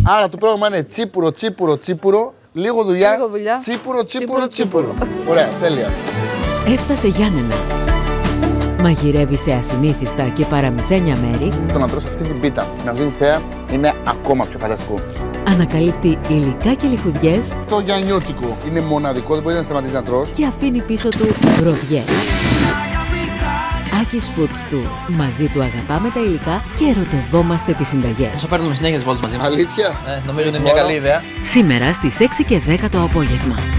Άρα το πρόγραμμα είναι τσίπουρο, τσίπουρο, τσίπουρο. Λίγο δουλειά. Τσίπουρο, τσίπουρο, τσίπουρο. Ωραία, τέλεια. Έφτασε Γιάννενα. Μαγειρεύει σε ασυνήθιστα και παραμυθένια μέρη. Το να τρως αυτή την πίτα με αυτή τη θέα είναι ακόμα πιο φανταστικό. Ανακαλύπτει υλικά και λιχουδιές. Το γιαννιώτικο είναι μοναδικό, δεν μπορεί να σταματήσει να τρως. Και αφήνει πίσω του βρωδιές. Άκης Food Tour. Μαζί του αγαπάμε τα υλικά και ερωτευόμαστε τις συνταγές. Θα παίρνουμε συνέχεια τις βόλτες μαζί μας. Αλήθεια. Νομίζω ότι είναι μια καλή ιδέα. Σήμερα στις 6 και 10 το απόγευμα.